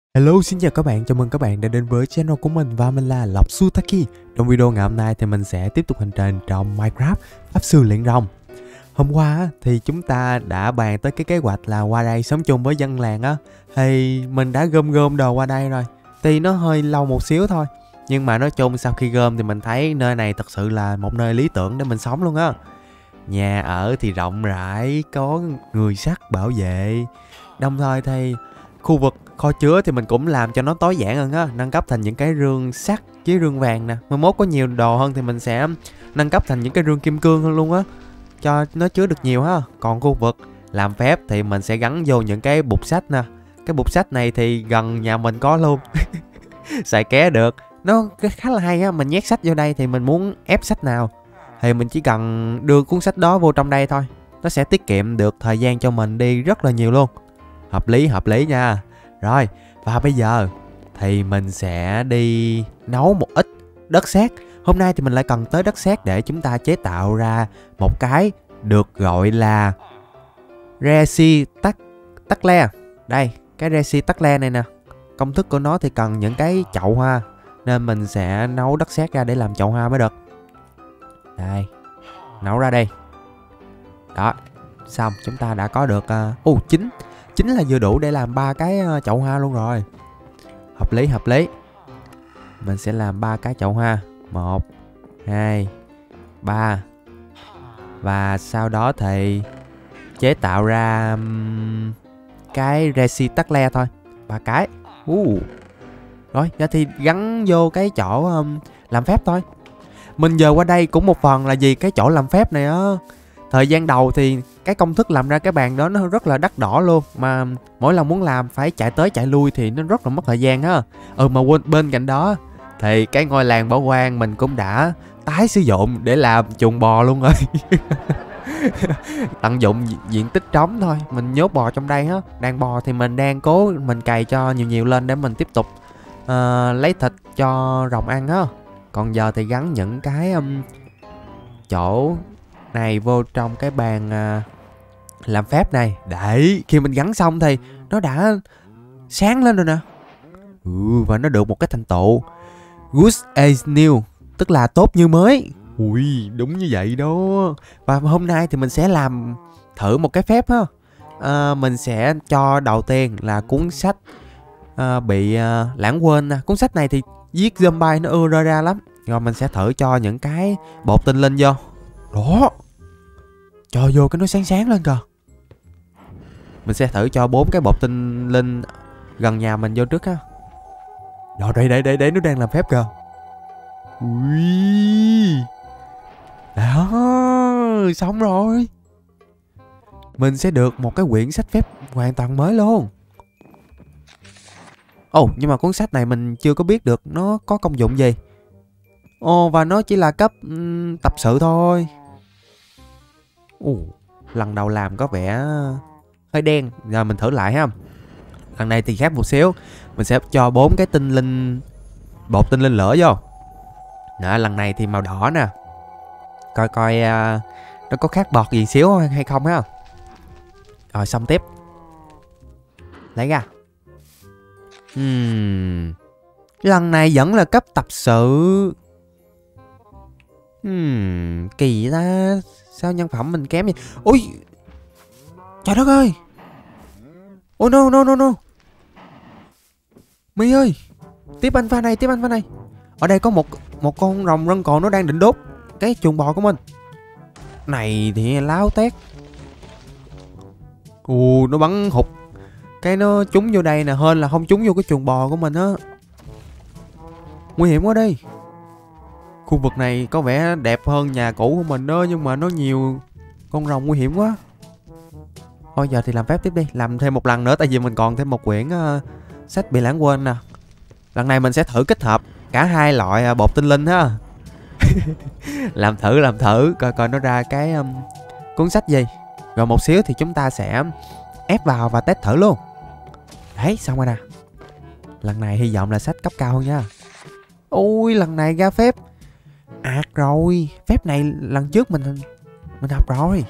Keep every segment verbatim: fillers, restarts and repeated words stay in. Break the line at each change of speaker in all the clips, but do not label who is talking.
Hello, xin chào các bạn, chào mừng các bạn đã đến với channel của mình và mình là Lộc Sutaki. Trong video ngày hôm nay thì mình sẽ tiếp tục hành trình trong Minecraft Pháp Sư Luyện Rồng. Hôm qua á, thì chúng ta đã bàn tới cái kế hoạch là qua đây sống chung với dân làng á. Thì mình đã gom gom đồ qua đây rồi. Tuy nó hơi lâu một xíu thôi, nhưng mà nói chung sau khi gom thì mình thấy nơi này thật sự là một nơi lý tưởng để mình sống luôn á. Nhà ở thì rộng rãi, có người sắt bảo vệ. Đồng thời thì khu vực kho chứa thì mình cũng làm cho nó tối giản hơn á, nâng cấp thành những cái rương sắt với rương vàng nè. Mai mốt có nhiều đồ hơn thì mình sẽ nâng cấp thành những cái rương kim cương hơn luôn á, cho nó chứa được nhiều ha. Còn khu vực làm phép thì mình sẽ gắn vô những cái bục sách nè. Cái bục sách này thì gần nhà mình có luôn. Xài ké được, nó khá là hay á. Mình nhét sách vô đây thì mình muốn ép sách nào thì mình chỉ cần đưa cuốn sách đó vô trong đây thôi. Nó sẽ tiết kiệm được thời gian cho mình đi rất là nhiều luôn. Hợp lý, hợp lý nha. Rồi, và bây giờ thì mình sẽ đi nấu một ít đất sét. Hôm nay thì mình lại cần tới đất sét để chúng ta chế tạo ra một cái được gọi là Resi tắc tắc le. Đây, cái Resi tắc le này nè. Công thức của nó thì cần những cái chậu hoa, nên mình sẽ nấu đất sét ra để làm chậu hoa mới được. Đây, nấu ra đây. Đó, xong chúng ta đã có được uh, uh, chín chính là vừa đủ để làm ba cái chậu hoa luôn rồi. Hợp lý, hợp lý. Mình sẽ làm ba cái chậu hoa. Một, hai, ba. Và sau đó thì chế tạo ra um, cái resi tắc le thôi. Ba cái. uh. Rồi, giờ thì gắn vô cái chỗ um, làm phép thôi. Mình giờ qua đây cũng một phần là vì cái chỗ làm phép này á. Thời gian đầu thì cái công thức làm ra cái bàn đó nó rất là đắt đỏ luôn. Mà mỗi lần muốn làm phải chạy tới chạy lui thì nó rất là mất thời gian ha. Ừ mà quên, bên cạnh đó thì cái ngôi làng Bảo Quang mình cũng đã tái sử dụng để làm chuồng bò luôn rồi. Tận dụng diện tích trống thôi, mình nhốt bò trong đây á. Đàn bò thì mình đang cố mình cày cho nhiều nhiều lên để mình tiếp tục uh, lấy thịt cho rồng ăn á. Còn giờ thì gắn những cái um, chỗ này vô trong cái bàn uh, làm phép này. Để khi mình gắn xong thì nó đã sáng lên rồi nè. Ừ, và nó được một cái thành tựu Good as new, tức là tốt như mới. Ui, đúng như vậy đó. Và hôm nay thì mình sẽ làm thử một cái phép ha. À, mình sẽ cho đầu tiên là cuốn sách à, bị à, lãng quên nè. Cuốn sách này thì giết zombie nó ưa rơi ra lắm. Rồi mình sẽ thử cho những cái bột tinh linh vô. Đó, cho vô cái nó sáng sáng lên kìa. Mình sẽ thử cho bốn cái bột tinh linh gần nhà mình vô trước á. Rồi đây đây đây đây, nó đang làm phép kìa. Ui, đó, xong rồi. Mình sẽ được một cái quyển sách phép hoàn toàn mới luôn. Ồ, oh, nhưng mà cuốn sách này mình chưa có biết được nó có công dụng gì. Ồ, oh, và nó chỉ là cấp um, tập sự thôi. Ồ, uh, lần đầu làm có vẻ hơi đen. Giờ mình thử lại ha. Lần này thì khác một xíu. Mình sẽ cho bốn cái tinh linh, bột tinh linh lửa vô. Đó, lần này thì màu đỏ nè. Coi coi uh, nó có khác bọt gì xíu hay không ha. Rồi xong tiếp. Lấy ra. uhm. Lần này vẫn là cấp tập sự. uhm. Kỳ ta. Sao nhân phẩm mình kém vậy? Ôi, trời đất ơi. Oh no no no no. My ơi, tiếp anh pha này, tiếp anh pha này. Ở đây có một một con rồng rân cồn nó đang định đốt cái chuồng bò của mình. Này thì láo tét. Ù, nó bắn hụt. Cái nó trúng vô đây nè, hơn là không trúng vô cái chuồng bò của mình á. Nguy hiểm quá đi. Khu vực này có vẻ đẹp hơn nhà cũ của mình đó, nhưng mà nó nhiều con rồng nguy hiểm quá. Thôi giờ thì làm phép tiếp đi. Làm thêm một lần nữa, tại vì mình còn thêm một quyển uh, sách bị lãng quên nè. Lần này mình sẽ thử kết hợp cả hai loại uh, bột tinh linh ha. Làm thử, làm thử coi coi nó ra cái um, cuốn sách gì. Rồi một xíu thì chúng ta sẽ ép vào và test thử luôn. Đấy, xong rồi nè. Lần này hy vọng là sách cấp cao hơn nha. Ui, lần này ra phép ạt rồi. Phép này lần trước mình mình học rồi.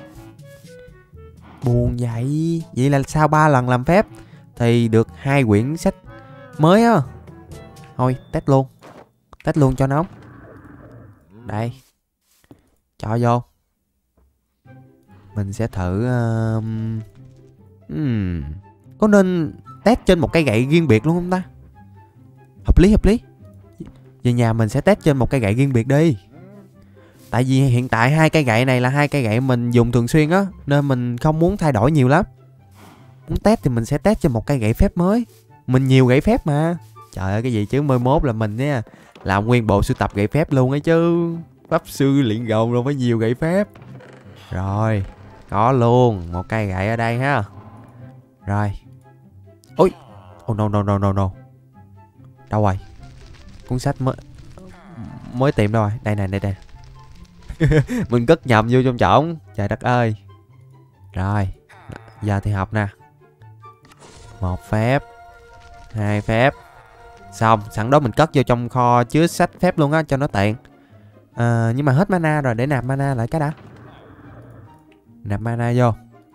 Buồn vậy. Vậy là sau ba lần làm phép thì được hai quyển sách mới á. Thôi test luôn. Test luôn cho nóng. Đây. Cho vô. Mình sẽ thử uh... uhm. Có nên test trên một cây gậy riêng biệt luôn không ta? Hợp lý hợp lý. Về nhà mình sẽ test trên một cây gậy riêng biệt đi. Tại vì hiện tại hai cây gậy này là hai cây gậy mình dùng thường xuyên á, nên mình không muốn thay đổi nhiều lắm. Muốn test thì mình sẽ test trên một cây gậy phép mới. Mình nhiều gậy phép mà. Trời ơi cái gì chứ mười mốt là mình nha, làm nguyên bộ sưu tập gậy phép luôn ấy chứ. Pháp sư luyện gồng rồi mới nhiều gậy phép. Rồi, có luôn một cây gậy ở đây ha. Rồi. Ôi. Oh no no no no no. Đâu rồi? Cuốn sách mới mới tìm đâu rồi? Đây này đây đây. Mình cất nhầm vô trong trỏng. Trời đất ơi. Rồi. Giờ thì học nè. Một phép. Hai phép. Xong. Sẵn đó mình cất vô trong kho chứa sách phép luôn á, cho nó tiện. À, nhưng mà hết mana rồi. Để nạp mana lại cái đã. Nạp mana vô.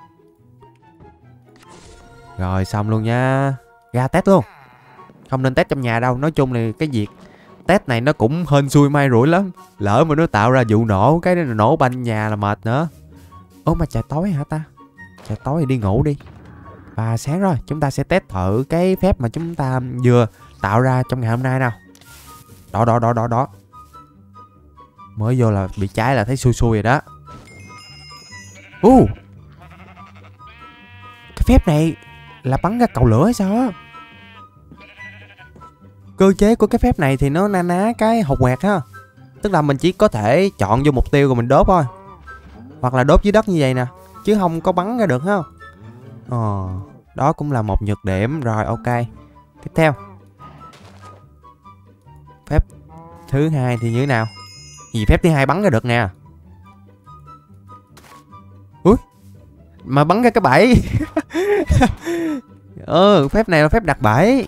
Rồi xong luôn nha. Ra test luôn. Không nên test trong nhà đâu. Nói chung là cái việc test này nó cũng hên xui may rủi lắm. Lỡ mà nó tạo ra vụ nổ, cái nó nổ banh nhà là mệt nữa. Ủa mà trời tối hả ta? Trời tối thì đi ngủ đi. Và sáng rồi chúng ta sẽ test thử cái phép mà chúng ta vừa tạo ra trong ngày hôm nay nào. Đó đó đó đó đó. Mới vô là bị cháy là thấy xui xui rồi đó. uh. Cái phép này là bắn ra cầu lửa hay sao á? Cơ chế của cái phép này thì nó na ná cái hột quẹt ha. Tức là mình chỉ có thể chọn vô mục tiêu rồi mình đốt thôi. Hoặc là đốt dưới đất như vậy nè, chứ không có bắn ra được ha. Ờ, đó cũng là một nhược điểm. Rồi ok. Tiếp theo. Phép thứ hai thì như thế nào? Gì phép thứ hai bắn ra được nè. Ui, mà bắn ra cái bẫy. Ờ, phép này là phép đặt bẫy.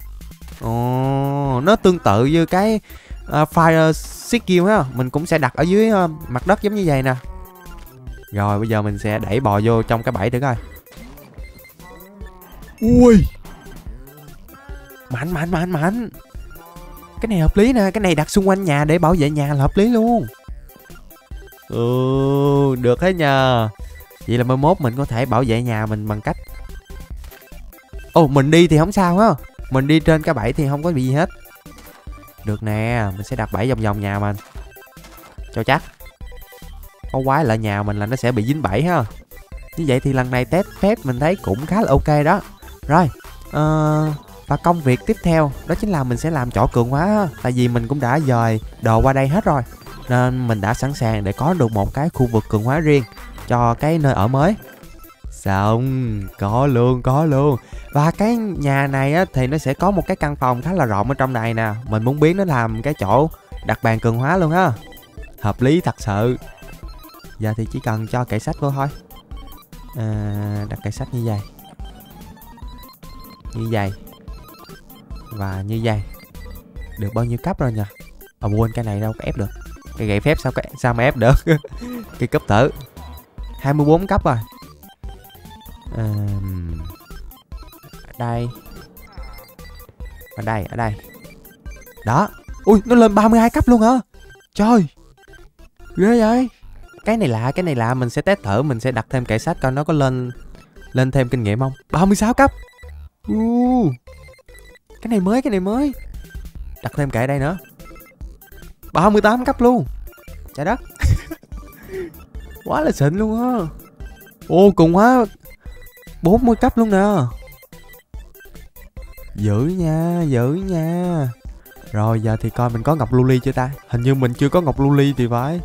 Ồ, nó tương tự như cái uh, Fire Skill ha. Mình cũng sẽ đặt ở dưới uh, mặt đất giống như vậy nè. Rồi bây giờ mình sẽ đẩy bò vô trong cái bẫy thử coi. Ui, mạnh mạnh mạnh mạnh. Cái này hợp lý nè. Cái này đặt xung quanh nhà để bảo vệ nhà là hợp lý luôn. Ừ, được thế nhờ. Vậy là mai mốt mình có thể bảo vệ nhà mình bằng cách. Ồ, mình đi thì không sao á. Mình đi trên cái bẫy thì không có bị gì hết. Được nè. Mình sẽ đặt bẫy vòng vòng nhà mình cho chắc. Có quái lại nhà mình là nó sẽ bị dính bẫy ha. Như vậy thì lần này test phép mình thấy cũng khá là ok đó. Rồi uh, và công việc tiếp theo đó chính là mình sẽ làm chỗ cường hóa ha. Tại vì mình cũng đã dời đồ qua đây hết rồi, nên mình đã sẵn sàng để có được một cái khu vực cường hóa riêng cho cái nơi ở mới. Xong. Có luôn, có luôn. Và cái nhà này á, thì nó sẽ có một cái căn phòng khá là rộng ở trong này nè. Mình muốn biến nó làm cái chỗ đặt bàn cường hóa luôn á. Hợp lý thật sự. Giờ thì chỉ cần cho kệ sách vô thôi. à, Đặt kệ sách như vậy, như vậy và như vậy. Được bao nhiêu cấp rồi nhỉ? À quên, cái này đâu có ép được. Cái gậy phép sao cái, sao mà ép được. Cái cấp tử hai mươi bốn cấp rồi. à, Ở đây. Ở đây, ở đây. Đó. Ui, nó lên ba mươi hai cấp luôn hả? Trời, ghê vậy. Cái này lạ, cái này lạ. Mình sẽ test thử. Mình sẽ đặt thêm kệ sách coi nó có lên lên thêm kinh nghiệm không. Ba mươi sáu cấp. uh, Cái này mới, cái này mới. Đặt thêm kệ đây nữa. Ba mươi tám cấp luôn. Trời đất. Quá là xịn luôn á. Ô, cùng hóa bốn mươi cấp luôn nè. Dữ nha, dữ nha. Rồi giờ thì coi mình có ngọc lưu ly chưa ta. Hình như mình chưa có ngọc lưu ly thì phải.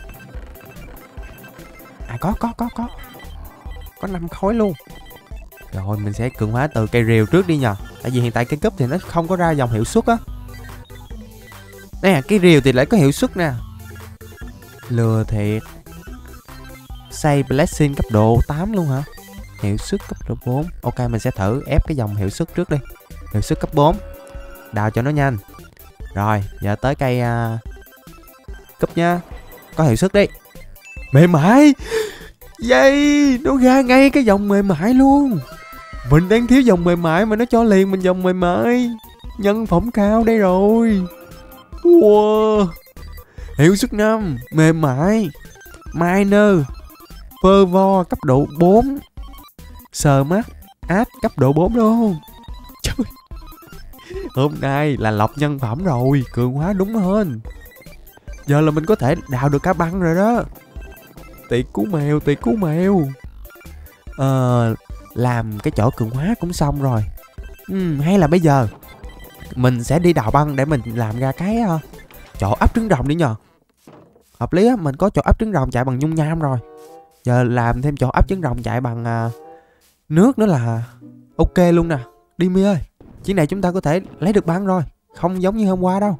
À có, có, có, có. Có năm khối luôn. Rồi mình sẽ cường hóa từ cây rìu trước đi nhờ. Tại vì hiện tại cây cúp thì nó không có ra dòng hiệu suất á. Nè, cái rìu thì lại có hiệu suất nè. Lừa thiệt. Say Blessing cấp độ tám luôn hả? Hiệu suất cấp độ bốn. Ok, mình sẽ thử ép cái dòng hiệu suất trước đi. Hiệu suất cấp bốn. Đào cho nó nhanh. Rồi, giờ tới cây uh, cúp nha. Có hiệu suất đi. Mềm mại. Yay, nó ra ngay cái dòng mềm mại luôn. Mình đang thiếu dòng mềm mại mà nó cho liền mình dòng mềm mại. Nhân phẩm cao đây rồi. Wow. Hiệu suất năm, mềm mại, minor, phơ vo cấp độ bốn, sờ mắt, áp cấp độ bốn luôn. Trời, hôm nay là lọc nhân phẩm rồi, cường hóa đúng hơn. Giờ là mình có thể đào được cả băng rồi đó. Tiệc cú mèo, tiệc cú mèo. Ờ, làm cái chỗ cường hóa cũng xong rồi. Ừ, hay là bây giờ mình sẽ đi đào băng để mình làm ra cái uh, chỗ ấp trứng rồng đi nhờ. Hợp lý á, mình có chỗ ấp trứng rồng chạy bằng nhung nham rồi. Giờ làm thêm chỗ ấp trứng rồng chạy bằng uh, nước nữa là ok luôn nè. Đi Mi ơi, chuyến này chúng ta có thể lấy được băng rồi, không giống như hôm qua đâu.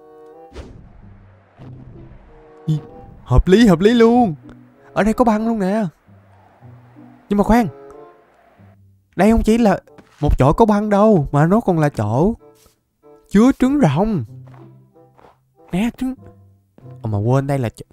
Hợp lý, hợp lý luôn. Ở đây có băng luôn nè. Nhưng mà khoan, đây không chỉ là một chỗ có băng đâu, mà nó còn là chỗ chứa trứng rồng. Nè, trứng. Ồ, mà quên đây là ch...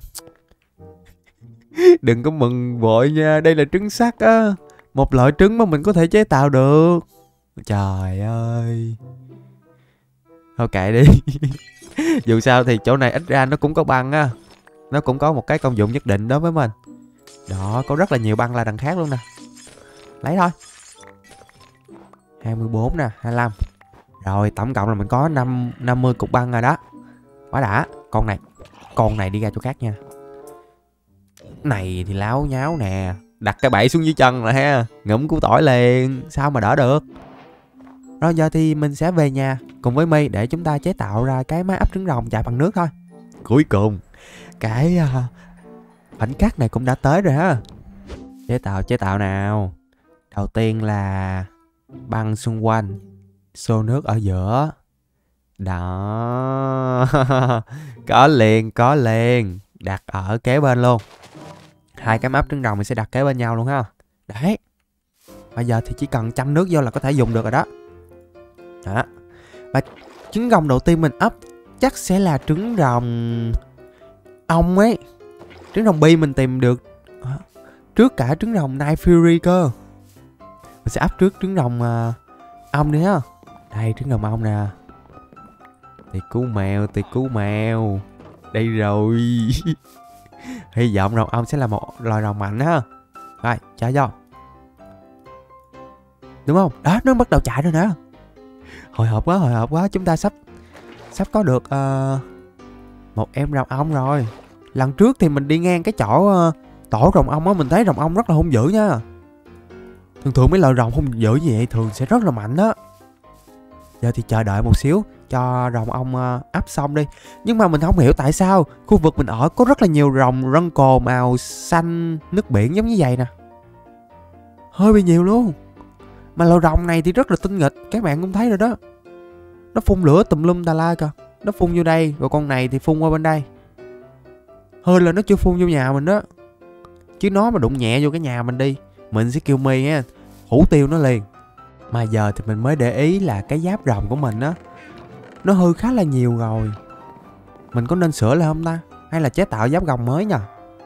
Đừng có mừng vội nha, đây là trứng sắt á. Một loại trứng mà mình có thể chế tạo được. Trời ơi. Thôi kệ đi. Dù sao thì chỗ này ít ra nó cũng có băng á. Nó cũng có một cái công dụng nhất định đối với mình. Đó, có rất là nhiều băng là đằng khác luôn nè. Lấy thôi. hai mươi bốn nè, hai mươi lăm. Rồi, tổng cộng là mình có năm, năm mươi cục băng rồi đó. Quá đã. Con này, con này đi ra chỗ khác nha. Này thì láo nháo nè. Đặt cái bẫy xuống dưới chân rồi ha. Ngủm củ tỏi liền. Sao mà đỡ được. Rồi giờ thì mình sẽ về nhà cùng với My để chúng ta chế tạo ra cái máy ấp trứng rồng chạy bằng nước thôi. Cuối cùng cái uh, khoảnh khắc này cũng đã tới rồi ha. Chế tạo, chế tạo nào. Đầu tiên là băng xung quanh, xô nước ở giữa. Đó. Có liền, có liền. Đặt ở kế bên luôn. Hai cái ấp trứng rồng mình sẽ đặt kế bên nhau luôn ha. Đấy. Bây giờ thì chỉ cần chăm nước vô là có thể dùng được rồi đó. Đó. Và trứng rồng đầu tiên mình ấp chắc sẽ là trứng rồng ong ấy. Trứng rồng bi mình tìm được trước cả trứng rồng Night Fury cơ. Mình sẽ ấp trước trứng rồng uh, ong đi ha. Đây, trứng rồng ong nè. Tiệc cú mèo, tiệc cú mèo. Đây rồi. Hy vọng rồng ong sẽ là một loài rồng mạnh ha. Rồi, chạy vô. Đúng không? Đó, nó bắt đầu chạy rồi nè. Hồi hộp quá, hồi hộp quá. Chúng ta sắp Sắp có được uh, một em rồng ong rồi. Lần trước thì mình đi ngang cái chỗ uh, tổ rồng ong á, mình thấy rồng ong rất là hung dữ nha. Thường thường mấy loại rồng hung dữ như vậy thường sẽ rất là mạnh đó. Giờ thì chờ đợi một xíu cho rồng ong uh, ấp xong đi. Nhưng mà mình không hiểu tại sao khu vực mình ở có rất là nhiều rồng rân cồ màu xanh nước biển giống như vậy nè. Hơi bị nhiều luôn. Mà loài rồng này thì rất là tinh nghịch. Các bạn cũng thấy rồi đó. Nó phun lửa tùm lum tà la kìa. Nó phun vô đây, rồi con này thì phun qua bên đây. Hơi là nó chưa phun vô nhà mình đó. Chứ nó mà đụng nhẹ vô cái nhà mình đi, mình sẽ kêu My ha, hủ tiêu nó liền. Mà giờ thì mình mới để ý là cái giáp rồng của mình á, nó hư khá là nhiều rồi. Mình có nên sửa lại không ta? Hay là chế tạo giáp rồng mới nha?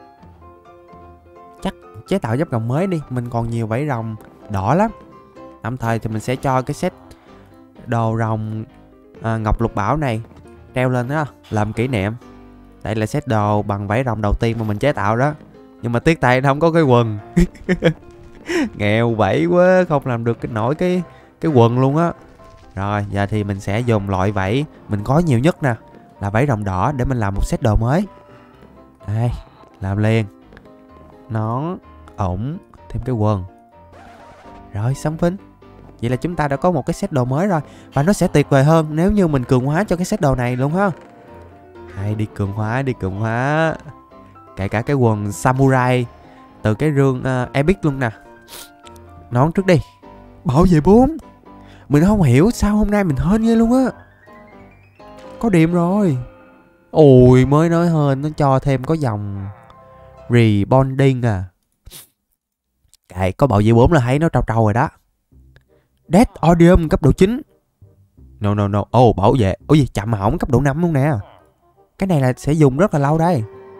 Chắc chế tạo giáp rồng mới đi. Mình còn nhiều vảy rồng đỏ lắm. Tạm thời thì mình sẽ cho cái set đồ rồng à, ngọc lục bảo này treo lên đó làm kỷ niệm. Đây là set đồ bằng vảy rồng đầu tiên mà mình chế tạo đó. Nhưng mà tiếc tay nó không có cái quần. Nghèo vảy quá, không làm được cái nổi cái cái quần luôn á. Rồi giờ thì mình sẽ dùng loại vảy mình có nhiều nhất nè, là vảy rồng đỏ, để mình làm một set đồ mới. Đây, làm liền. Nón, ủng, thêm cái quần. Rồi xong phinh. Vậy là chúng ta đã có một cái set đồ mới rồi. Và nó sẽ tuyệt vời hơn nếu như mình cường hóa cho cái set đồ này luôn ha. Hay đi cường hóa, đi cường hóa. Kể cả cái quần samurai từ cái rương uh, epic luôn nè. Nón trước đi. Bảo vệ bốn. Mình không hiểu sao hôm nay mình hên ghê luôn á. Có điểm rồi. Ôi mới nói hên, nó cho thêm có dòng rebonding à. Kệ, có bảo vệ bốn là thấy nó trâu trâu rồi đó. Death Odium cấp độ chín. No no no. Ồ oh, bảo vệ. Ôi gì chậm hỏng cấp độ năm luôn nè. Cái này là sẽ dùng rất là lâu đây.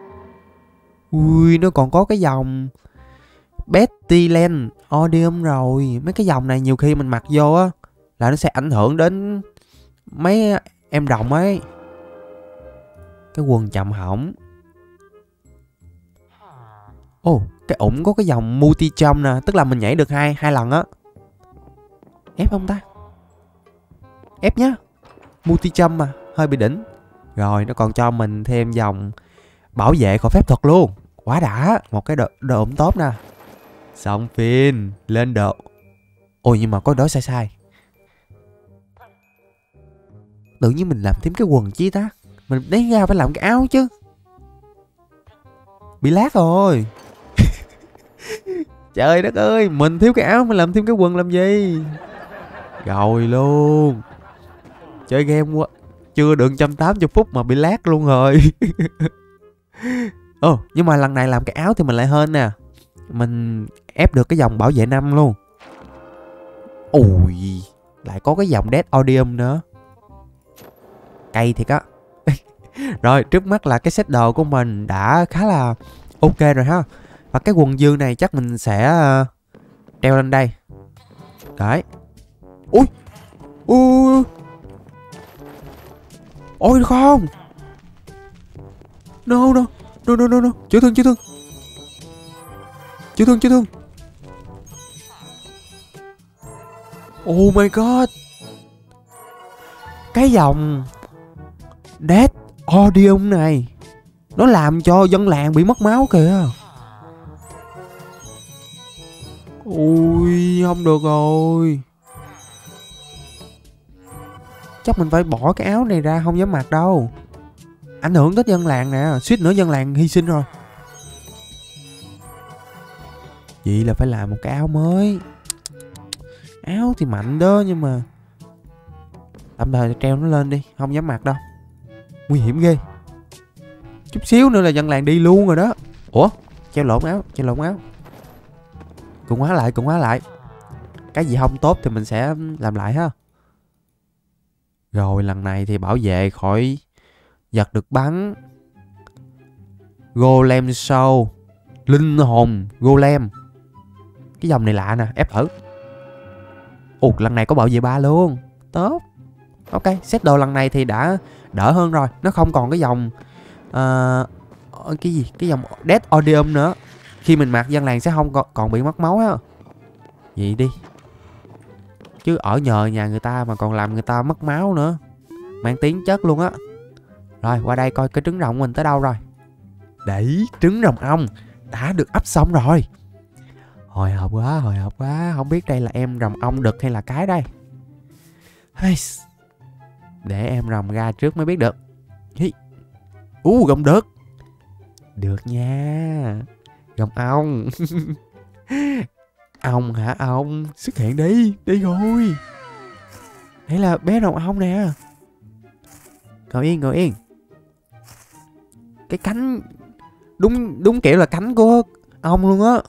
Ui nó còn có cái dòng Bestilen Odium rồi. Mấy cái dòng này nhiều khi mình mặc vô á là nó sẽ ảnh hưởng đến mấy em rồng ấy. Cái quần chậm hỏng. Ồ, cái ủng có cái dòng multi jump nè, tức là mình nhảy được hai hai lần á. Ép không ta? Ép nhá. Multi jump mà, hơi bị đỉnh. Rồi nó còn cho mình thêm dòng bảo vệ khỏi phép thuật luôn. Quá đã, một cái đồ, đồ ủng tốt nè. Xong phim, lên độ. Ôi nhưng mà có đó sai sai. Tự nhiên mình làm thêm cái quần chi ta? Mình lấy ra phải làm cái áo chứ. Bị lát rồi. Trời đất ơi, mình thiếu cái áo mình làm thêm cái quần làm gì? Rồi luôn. Chơi game quá. Chưa được một trăm tám mươi phút mà bị lát luôn rồi. Ồ, nhưng mà lần này làm cái áo thì mình lại hên nè. Mình ép được cái dòng bảo vệ năm luôn. Ui, lại có cái dòng Dead Odium nữa. Cay thiệt á. Rồi, trước mắt là cái set đồ của mình đã khá là ok rồi ha. Và cái quần dương này chắc mình sẽ uh, treo lên đây. Đấy. Ui. Ui. Ôi không. No no. No no no no. Chữa thương chữa thương. Chữa thương chữa thương. Oh my god. Cái dòng Dead Odium này nó làm cho dân làng bị mất máu kìa. Ui, không được rồi. Chắc mình phải bỏ cái áo này ra, không dám mặc đâu. Ảnh hưởng tới dân làng nè, suýt nữa dân làng hy sinh rồi. Vậy là phải làm một cái áo mới. Áo thì mạnh đó nhưng mà tạm thời treo nó lên đi, không dám mặc đâu. Nguy hiểm ghê. Chút xíu nữa là dân làng đi luôn rồi đó. Ủa, treo lộn áo, treo lộn áo. Cùng hóa lại, cùng hóa lại. Cái gì không tốt thì mình sẽ làm lại ha. Rồi lần này thì bảo vệ khỏi giật được bắn. Golem Soul, linh hồn Golem. Cái dòng này lạ nè, ép thử. Ồ, lần này có bảo vệ ba luôn. Tốt. Ok, set đồ lần này thì đã đỡ hơn rồi. Nó không còn cái dòng uh, cái gì, cái dòng Dead Odium nữa. Khi mình mặc dân làng sẽ không còn, còn bị mất máu á. Vậy đi. Chứ ở nhờ nhà người ta mà còn làm người ta mất máu nữa. Mang tiếng chất luôn á. Rồi qua đây coi cái trứng rồng mình tới đâu rồi. Đấy, trứng rồng ong đã được ấp xong rồi. Hồi hộp quá, hồi hộp quá. Không biết đây là em rồng ong đực hay là cái đây. Để em rồng ra trước mới biết được. Ú, uh, rồng đực. Được nha. Rồng ong. Ong hả ong? Xuất hiện đi. Đi rồi. Đây là bé rồng ong nè. Ngồi yên, ngồi yên. Cái cánh đúng đúng kiểu là cánh của ong luôn á.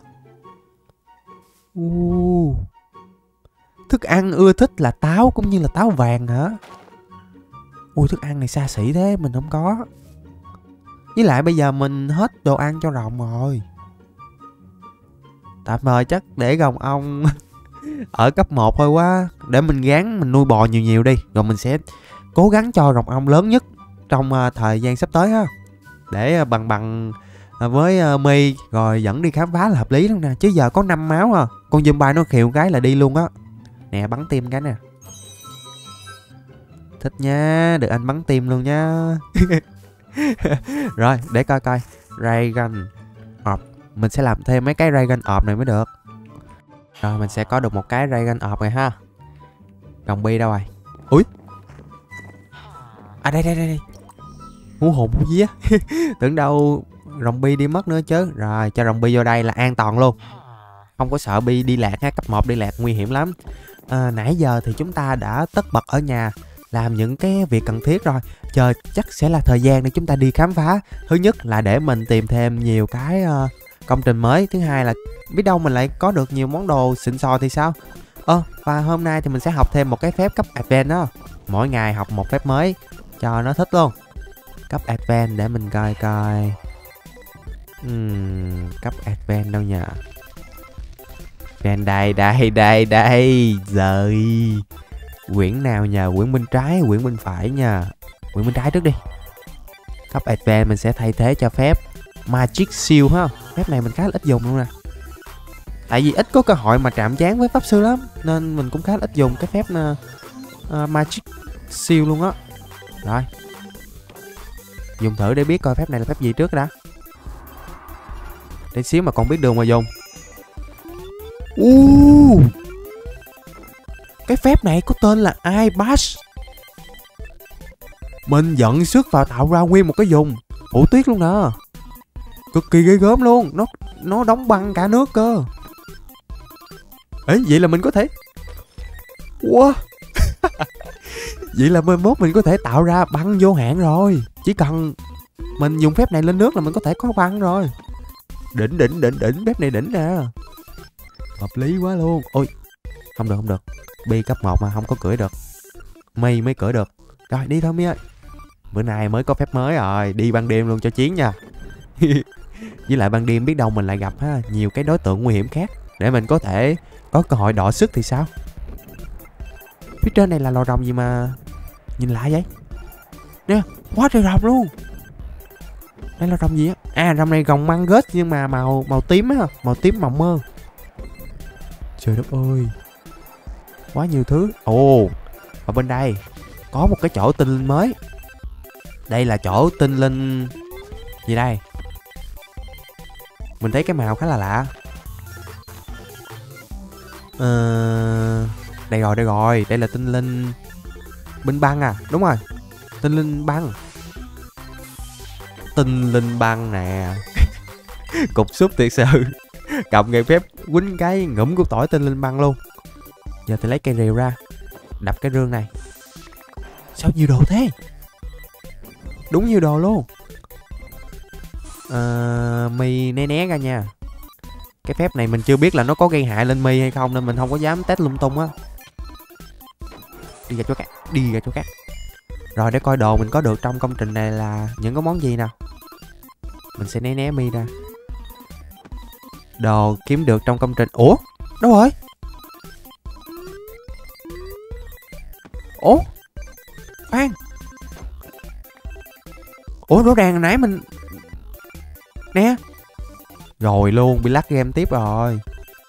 uh. Thức ăn ưa thích là táo cũng như là táo vàng hả? Ui, thức ăn này xa xỉ thế, mình không có. Với lại bây giờ mình hết đồ ăn cho rồng rồi. Tạm thời chắc để rồng ong ở cấp một thôi quá. Để mình gán mình nuôi bò nhiều nhiều đi. Rồi mình sẽ cố gắng cho rồng ong lớn nhất trong uh, thời gian sắp tới ha. Để uh, bằng bằng uh, với uh, My rồi dẫn đi khám phá là hợp lý lắm nè. Chứ giờ có năm máu à. Con zombie nó khều cái là đi luôn á. Nè, bắn tim cái nè. Thích nha, được anh bắn tim luôn nha. Rồi, để coi coi. Ray gun ọp. Mình sẽ làm thêm mấy cái ray gun ọp này mới được. Rồi, mình sẽ có được một cái ray gun ọp này ha. Rồng bi đâu rồi? Ui. À đây đây đây đây. Hú hồn hú vía. Tưởng đâu rồng bi đi mất nữa chứ. Rồi, cho rồng bi vô đây là an toàn luôn. Không có sợ bi đi lạc ha, cấp một đi lạc nguy hiểm lắm. À, nãy giờ thì chúng ta đã tất bật ở nhà làm những cái việc cần thiết rồi. Chờ chắc sẽ là thời gian để chúng ta đi khám phá. Thứ nhất là để mình tìm thêm nhiều cái uh, công trình mới. Thứ hai là biết đâu mình lại có được nhiều món đồ xịn sò thì sao. Ơ, ờ, và hôm nay thì mình sẽ học thêm một cái phép cấp Advent đó. Mỗi ngày học một phép mới cho nó thích luôn. Cấp Advent để mình coi coi. uhm, Cấp Advent đâu nhờ. Advent đây đây đây đây. Rồi. Quyển nào nha? Quyển bên trái, quyển bên phải nha. Quyển bên trái trước đi. Cấp Advanced mình sẽ thay thế cho phép Magic Shield ha. Phép này mình khá là ít dùng luôn nè. Tại vì ít có cơ hội mà chạm trán với pháp sư lắm, nên mình cũng khá là ít dùng cái phép uh, uh, Magic Shield luôn á. Rồi, dùng thử để biết coi phép này là phép gì trước đã. Để xíu mà còn biết đường mà dùng. uh, Cái phép này có tên là Ice Bash. Mình dẫn sức vào tạo ra nguyên một cái vùng phủ tuyết luôn nè. Cực kỳ ghê gớm luôn. Nó nó đóng băng cả nước cơ. Ấy, vậy là mình có thể... Wow. Vậy là mai mốt mình có thể tạo ra băng vô hạn rồi. Chỉ cần mình dùng phép này lên nước là mình có thể có băng rồi. Đỉnh đỉnh đỉnh đỉnh. Phép này đỉnh nè. Hợp lý quá luôn. Ôi, không được không được. Bi cấp một mà không có cưỡi được. Mi mới cưỡi được. Rồi đi thôi Mi ơi. Bữa nay mới có phép mới rồi. Đi ban đêm luôn cho chiến nha. Với lại ban đêm biết đâu mình lại gặp ha, nhiều cái đối tượng nguy hiểm khác, để mình có thể có cơ hội đọ sức thì sao. Phía trên này là lò rồng gì mà nhìn lạ vậy? Nè, quá trời rồng luôn. Đây là rồng gì á? À, rồng này rồng măng gết nhưng mà màu màu tím á, màu tím mộng mơ. Trời đất ơi, quá nhiều thứ. Ồ, ở bên đây có một cái chỗ tinh linh mới. Đây là chỗ tinh linh gì đây? Mình thấy cái màu khá là lạ. Ờ... Đây rồi, đây rồi. Đây là tinh linh binh băng à? Đúng rồi, tinh linh băng. Tinh linh băng nè. Cục xúc thiệt sự. Cầm cây phép quýnh cái ngủm củ tỏi tinh linh băng luôn. Giờ thì lấy cây rìu ra, đập cái rương này. Sao nhiều đồ thế? Đúng nhiều đồ luôn. Ờ... Mi né né ra nha. Cái phép này mình chưa biết là nó có gây hại lên Mi hay không, nên mình không có dám test lung tung á. Đi ra chỗ khác, đi ra chỗ khác. Rồi để coi đồ mình có được trong công trình này là những cái món gì nào. Mình sẽ né né Mi ra. Đồ kiếm được trong công trình. Ủa? Đâu rồi? Ủa? Khoan. Ủa, rõ ràng hồi nãy mình... Nè. Rồi luôn, bị lắc game tiếp rồi.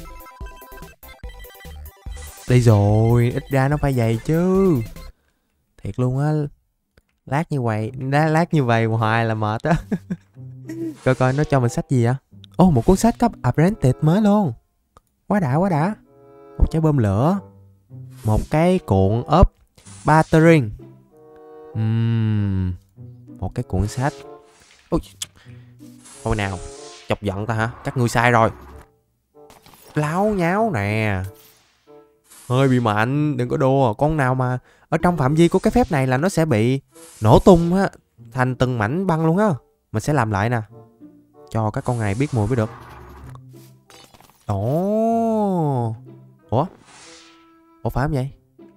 Đây rồi, ít ra nó phải vậy chứ. Thiệt luôn á. Lát như vậy, lát như vậy hoài là mệt á. Coi coi nó cho mình sách gì vậy? Ồ, oh, một cuốn sách cấp Apprentice mới luôn. Quá đã, quá đã. Một trái bơm lửa. Một cái cuộn ốp battering. uhm, Một cái cuộn sách. Ôi, thôi nào, chọc giận ta hả? Các ngươi sai rồi. Láo nháo nè. Hơi bị mạnh, đừng có đùa. Con nào mà ở trong phạm vi của cái phép này là nó sẽ bị nổ tung á, thành từng mảnh băng luôn á. Mình sẽ làm lại nè, cho các con này biết mùi mới được. Ồ. Ủa? Ủa phải không vậy?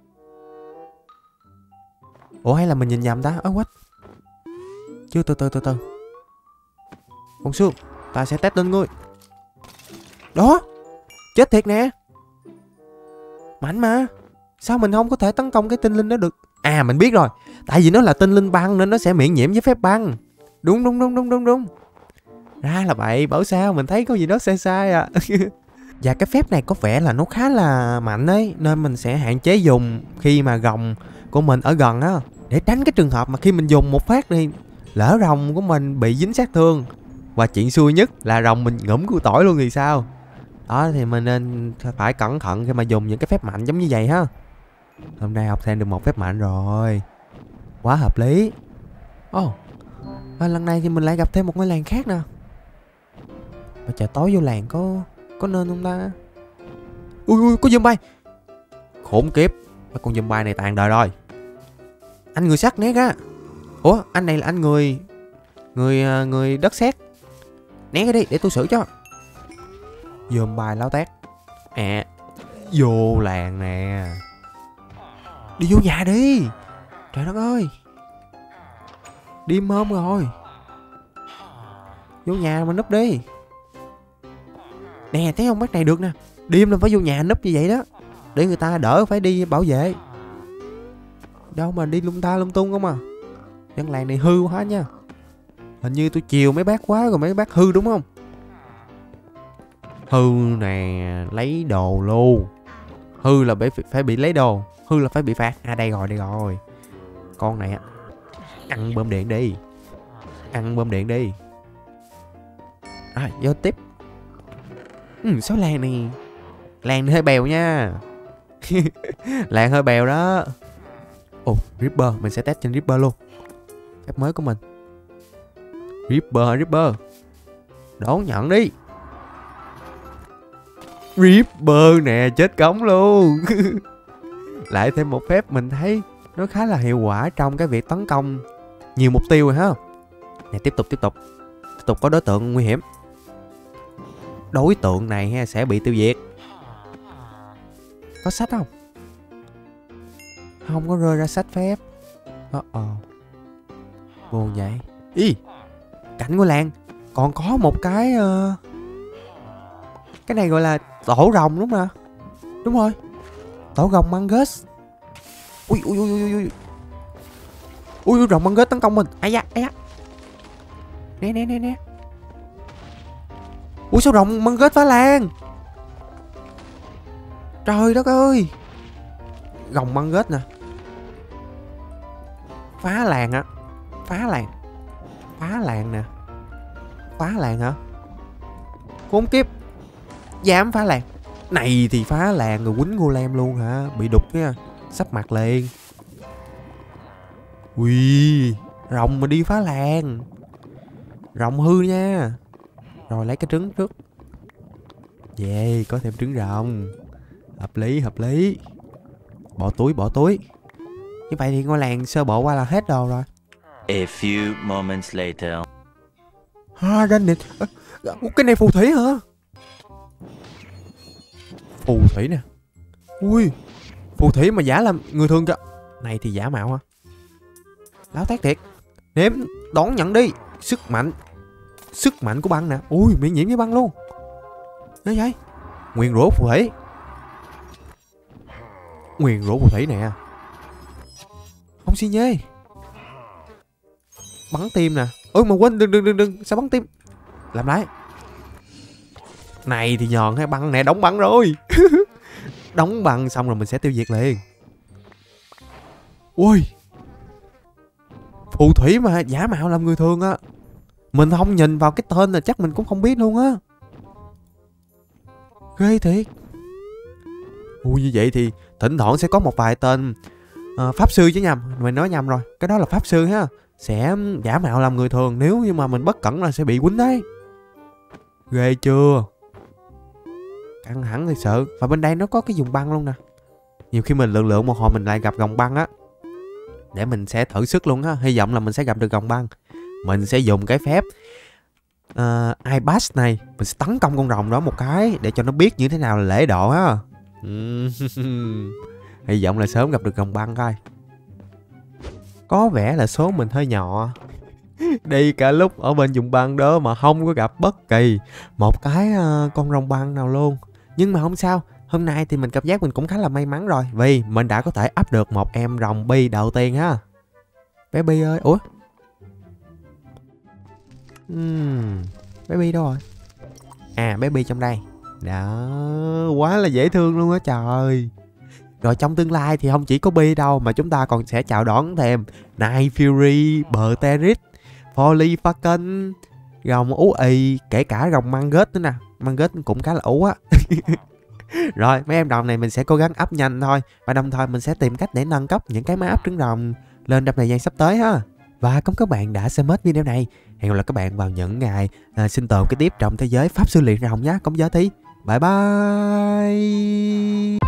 Ủa hay là mình nhìn nhầm ta? Ơ quách. Chưa, từ từ từ từ. Con Sương, ta sẽ test lên ngươi. Đó. Chết thiệt nè. Mạnh mà. Sao mình không có thể tấn công cái tinh linh đó được? À, mình biết rồi. Tại vì nó là tinh linh băng nên nó sẽ miễn nhiễm với phép băng. Đúng đúng đúng đúng đúng đúng. Ra là vậy, bảo sao mình thấy có gì đó sai sai à. Và cái phép này có vẻ là nó khá là mạnh ấy, nên mình sẽ hạn chế dùng khi mà rồng của mình ở gần á, để tránh cái trường hợp mà khi mình dùng một phát đi, lỡ rồng của mình bị dính sát thương. Và chuyện xui nhất là rồng mình ngủm củ tỏi luôn thì sao? Đó thì mình nên phải cẩn thận khi mà dùng những cái phép mạnh giống như vậy ha. Hôm nay học thêm được một phép mạnh rồi. Quá hợp lý. Ồ, oh, và lần này thì mình lại gặp thêm một ngôi làng khác nè. Mà trời tối vô làng có có nên không ta? Ui ui, có zombie. Khốn kiếp, mấy con zombie này tàn đời rồi. Anh người sắt né ra. Ủa, anh này là anh người Người người đất sét. Né cái đi để tôi xử cho. Zombie láo tét. À, vô làng nè. Đi vô nhà đi. Trời đất ơi, đi mơm rồi. Vô nhà mà núp đi. Nè, thấy không, bác này được nè. Đêm là phải vô nhà núp như vậy đó, để người ta đỡ phải đi bảo vệ. Đâu mà đi lung ta lung tung không à. Dân làng này hư quá nha. Hình như tôi chiều mấy bác quá rồi mấy bác hư đúng không? Hư nè, lấy đồ luôn. Hư là phải, phải bị lấy đồ. Hư là phải bị phạt. À đây rồi, đây rồi. Con này á, ăn bơm điện đi. Ăn bơm điện đi. Rồi, vô tiếp. Ừ, số làng này. Làng này hơi bèo nha. Làng hơi bèo đó. Ồ, Ripper, mình sẽ test trên Ripper luôn. Phép mới của mình. Ripper, Ripper. Đón nhận đi. Ripper nè, chết cống luôn. Lại thêm một phép mình thấy nó khá là hiệu quả trong cái việc tấn công nhiều mục tiêu rồi ha. Nè, tiếp tục, tiếp tục. Tiếp tục có đối tượng nguy hiểm. Đối tượng này ha, sẽ bị tiêu diệt. Có sách không? Không có rơi ra sách phép. Ờ ờ buồn vậy. Ý, cảnh của làng còn có một cái uh... cái này gọi là tổ rồng đúng không ạ? Đúng rồi, tổ rồng Mangus. Ui ui ui ui ui ui, rồng Mangus tấn công mình. Ai da, ai da. Nè nè nè nè. Ui sao rồng Mangus phá làng. Trời đất ơi. Rồng Mangus nè. Phá làng á. Phá làng. Phá làng nè. Phá làng hả? Khốn kiếp. Dám phá làng. Này thì phá làng rồi quýnh golem luôn hả? Bị đục nha. Sắp mặt liền. Ui, rồng mà đi phá làng. Rồng hư nha. Rồi lấy cái trứng trước. Yeah, có thêm trứng rồng. Hợp lý, hợp lý. Bỏ túi, bỏ túi. Như vậy thì ngôi làng sơ bộ qua là hết đồ rồi.
A few moments later.
Ha, à, này. Cái này phù thủy hả? Phù thủy nè. Ui, phù thủy mà giả làm người thường kìa. Này thì giả mạo hả? Láo tát thiệt. Nếm, đón nhận đi. Sức mạnh. Sức mạnh của băng nè. Ui, miễn nhiễm với băng luôn. Đấy vậy. Nguyền rủa phù thủy. Nguyền rủa phù thủy nè. Không xi nhê. Bắn tim nè. Ôi mà quên, đừng đừng đừng đừng. Sao bắn tim? Làm lại. Này thì nhòn hay băng nè, đóng băng rồi. Đóng băng xong rồi mình sẽ tiêu diệt liền. Ui, phù thủy mà giả mạo làm người thường á. Mình không nhìn vào cái tên là chắc mình cũng không biết luôn á. Ghê thiệt. Ui, như vậy thì thỉnh thoảng sẽ có một vài tên uh, pháp sư chứ nhầm. Mình nói nhầm rồi. Cái đó là pháp sư ha. Sẽ giả mạo làm người thường. Nếu như mà mình bất cẩn là sẽ bị quýnh đấy. Ghê chưa? Căng thẳng thì sợ. Và bên đây nó có cái dùng băng luôn nè. Nhiều khi mình lượng lượng một hồi mình lại gặp gồng băng á. Để mình sẽ thử sức luôn á. Hy vọng là mình sẽ gặp được gồng băng. Mình sẽ dùng cái phép uh, iPass này. Mình sẽ tấn công con rồng đó một cái. Để cho nó biết như thế nào là lễ độ á. Hy vọng là sớm gặp được gồng băng coi. Có vẻ là số mình hơi nhỏ. Đi cả lúc ở bên vùng băng đó mà không có gặp bất kỳ một cái uh, con rồng băng nào luôn. Nhưng mà không sao. Hôm nay thì mình cảm giác mình cũng khá là may mắn rồi. Vì mình đã có thể up được một em rồng bi đầu tiên ha. Bé Bi ơi. Ủa? uhm, Bé Bi đâu rồi? À, bé Bi trong đây. Đó, quá là dễ thương luôn á trời. Rồi trong tương lai thì không chỉ có Bi đâu, mà chúng ta còn sẽ chào đón thêm Night Fury, Berteris, Folly Falcon, rồng ú ì, kể cả rồng Mangus nữa nè. Mangus cũng khá là ú á. Rồi mấy em rồng này mình sẽ cố gắng up nhanh thôi. Và đồng thời mình sẽ tìm cách để nâng cấp những cái máy up trứng rồng lên trong thời gian sắp tới ha. Và cảm ơn các bạn đã xem hết video này. Hẹn gặp lại các bạn vào những ngày à, sinh tồn kế tiếp trong thế giới pháp sư luyện rồng nhé. Công giới tí. Bye bye.